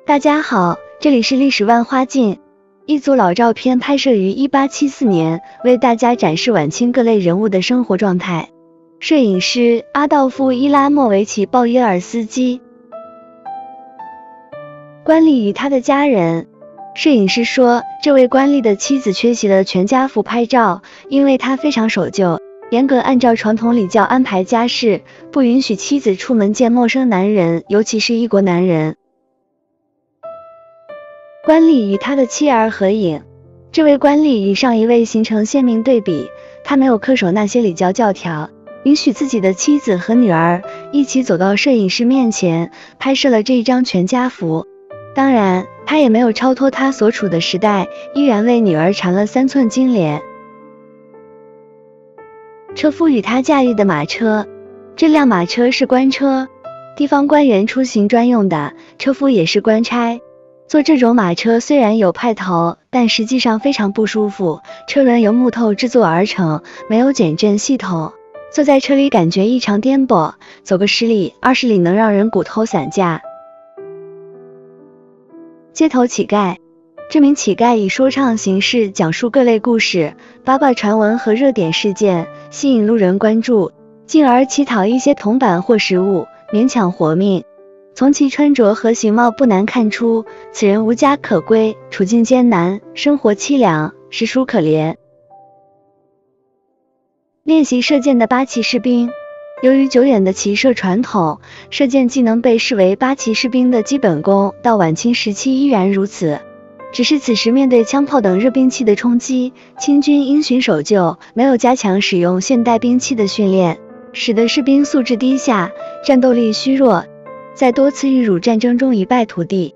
大家好，这里是历史万花镜，一组老照片拍摄于1874年，为大家展示晚清各类人物的生活状态。摄影师阿道夫·伊拉莫维奇·鲍耶尔斯基。官吏与他的家人。摄影师说，这位官吏的妻子缺席了全家福拍照，因为他非常守旧，严格按照传统礼教安排家事，不允许妻子出门见陌生男人，尤其是异国男人。官吏与他的妻儿合影。这位官吏与上一位形成鲜明对比，他没有恪守那些礼教教条，允许自己的妻子和女儿一起走到摄影师面前，拍摄了这一张全家福。当然，他也没有超脱他所处的时代，依然为女儿缠了3寸金莲。车夫与他驾驭的马车。这辆马车是官车，地方官员出行专用的，车夫也是官差。坐这种马车虽然有派头，但实际上非常不舒服，车轮由木头制作而成，没有减震系统，坐在车里感觉异常颠簸，走个10里20里能让人骨头散架。街头乞丐。这名乞丐以说唱形式讲述各类故事、八卦传闻和热点事件，吸引路人关注，进而乞讨一些铜板或食物，勉强活命。从其穿着和形貌不难看出，此人无家可归，处境艰难，生活凄凉，实属可怜。练习射箭的八旗士兵。由于久远的骑射传统，射箭技能被视为八旗士兵的基本功，到晚清时期依然如此。只是此时面对枪炮等热兵器的冲击，清军因循守旧，没有加强使用现代兵器的训练，使得士兵素质低下，战斗力虚弱，在多次豫汝战争中一败涂地。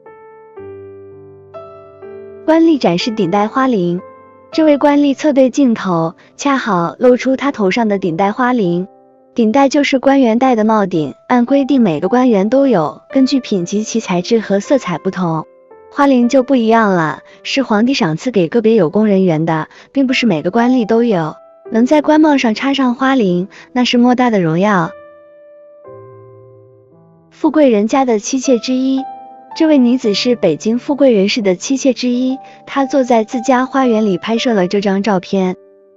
官吏展示顶戴花翎。这位官吏侧对镜头，恰好露出他头上的顶戴花翎。顶戴就是官员戴的帽顶，按规定每个官员都有，根据品级其材质和色彩不同。花翎就不一样了，是皇帝赏赐给个别有功人员的，并不是每个官吏都有。能在官帽上插上花翎，那是莫大的荣耀。富贵人家的妻妾之一。这位女子是北京富贵人士的妻妾之一，她坐在自家花园里拍摄了这张照片。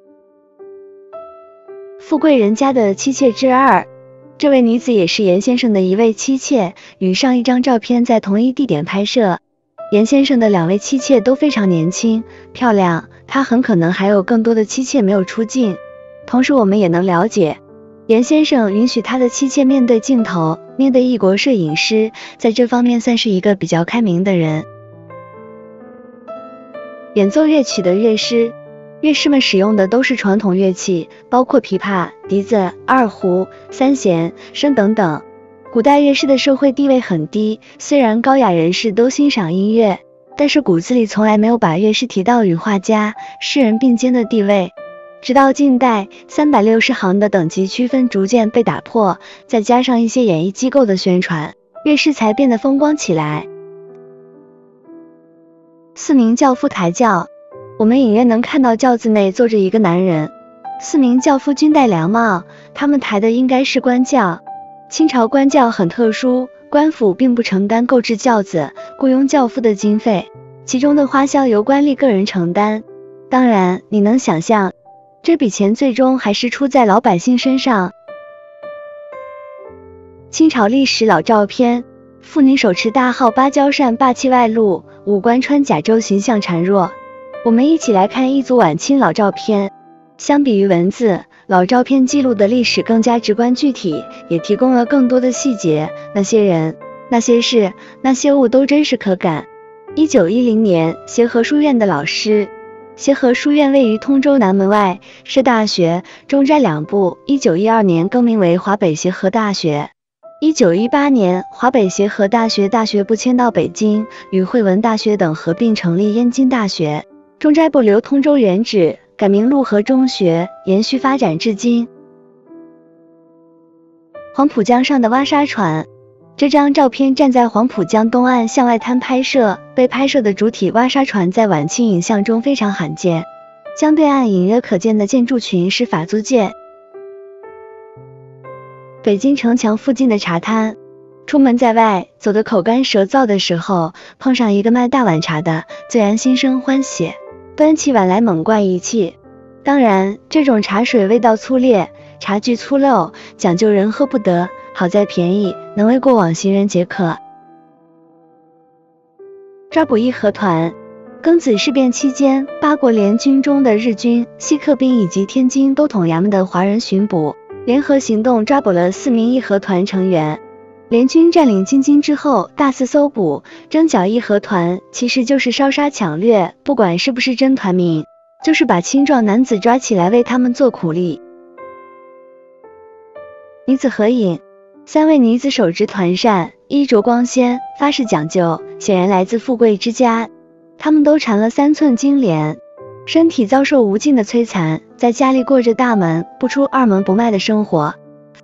富贵人家的妻妾之二。这位女子也是严先生的一位妻妾，与上一张照片在同一地点拍摄。严先生的2位妻妾都非常年轻漂亮，他很可能还有更多的妻妾没有出镜。同时我们也能了解，严先生允许他的妻妾面对镜头，面对异国摄影师，在这方面算是一个比较开明的人。演奏乐曲的乐师。乐师们使用的都是传统乐器，包括琵琶、笛子、二胡、三弦、笙等等。古代乐师的社会地位很低，虽然高雅人士都欣赏音乐，但是骨子里从来没有把乐师提到与画家、诗人并肩的地位。直到近代，360行的等级区分逐渐被打破，再加上一些演艺机构的宣传，乐师才变得风光起来。4名轿夫抬轿。我们隐约能看到轿子内坐着一个男人，4名轿夫均戴凉帽，他们抬的应该是官轿。清朝官轿很特殊，官府并不承担购置轿子、雇佣轿夫的经费，其中的花销由官吏个人承担。当然，你能想象，这笔钱最终还是出在老百姓身上。清朝历史老照片。妇女手持大号芭蕉扇霸气外露，五官穿甲胄形象孱弱。我们一起来看一组晚清老照片。相比于文字，老照片记录的历史更加直观具体，也提供了更多的细节。那些人、那些事、那些物都真实可感。1910年，协和书院的老师。协和书院位于通州南门外，设大学、中斋2部。1912年更名为华北协和大学。1918年，华北协和大学部迁到北京，与汇文大学等合并成立燕京大学。中斋部留通州原址，改名陆河中学，延续发展至今。黄浦江上的挖沙船。这张照片站在黄浦江东岸向外滩拍摄，被拍摄的主体挖沙船在晚清影像中非常罕见。江对岸隐约可见的建筑群是法租界。北京城墙附近的茶摊。 出门在外，走得口干舌燥的时候，碰上一个卖大碗茶的，自然心生欢喜，端起碗来猛灌一气。当然，这种茶水味道粗劣，茶具粗陋，讲究人喝不得，好在便宜，能为过往行人解渴。抓捕义和团。庚子事变期间，八国联军中的日军、西克兵以及天津都统衙门的华人巡捕联合行动，抓捕了4名义和团成员。联军占领京津之后，大肆搜捕、征剿义和团，其实就是烧杀抢掠，不管是不是真团名，就是把青壮男子抓起来为他们做苦力。女子合影，3位女子手执团扇，衣着光鲜，发饰讲究，显然来自富贵之家。她们都缠了3寸金莲，身体遭受无尽的摧残，在家里过着大门不出二门不迈的生活。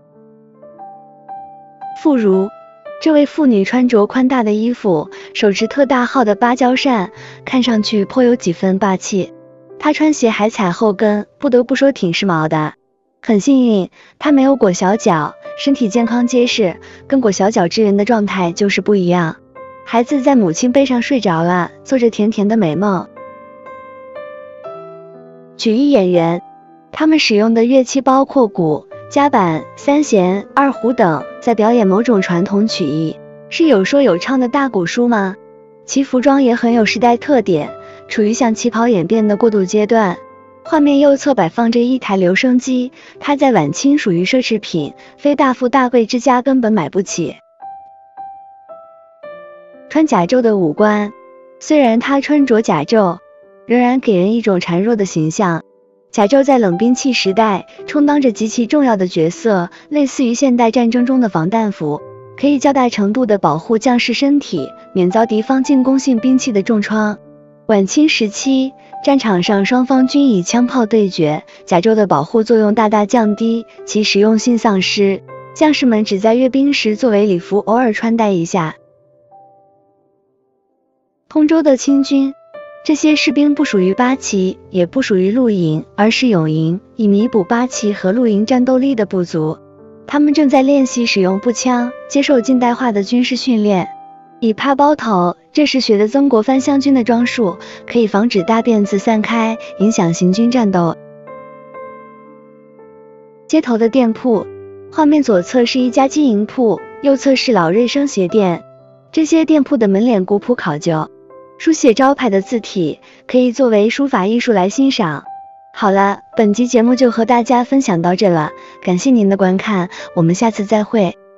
妇孺，这位妇女穿着宽大的衣服，手持特大号的芭蕉扇，看上去颇有几分霸气。她穿鞋还踩后跟，不得不说挺时髦的。很幸运，她没有裹小脚，身体健康结实，跟裹小脚之人的状态就是不一样。孩子在母亲背上睡着了，做着甜甜的美梦。曲艺演员，他们使用的乐器包括鼓、夹板、三弦、二胡等，在表演某种传统曲艺。是有说有唱的大鼓书吗？其服装也很有时代特点，处于向旗袍演变的过渡阶段。画面右侧摆放着一台留声机，它在晚清属于奢侈品，非大富大贵之家根本买不起。穿甲胄的武官，虽然他穿着甲胄，仍然给人一种孱弱的形象。甲胄在冷兵器时代充当着极其重要的角色，类似于现代战争中的防弹服，可以较大程度的保护将士身体，免遭敌方进攻性兵器的重创。晚清时期，战场上双方均以枪炮对决，甲胄的保护作用大大降低，其实用性丧失，将士们只在阅兵时作为礼服偶尔穿戴一下。通州的清军，这些士兵不属于八旗，也不属于陆营，而是永营，以弥补八旗和陆营战斗力的不足。他们正在练习使用步枪，接受近代化的军事训练。以帕包头，这是学的曾国藩湘军的装束，可以防止大辫子散开，影响行军战斗。街头的店铺，画面左侧是一家金银铺，右侧是老瑞生鞋店。这些店铺的门脸古朴考究，书写招牌的字体可以作为书法艺术来欣赏。好了，本集节目就和大家分享到这了，感谢您的观看，我们下次再会。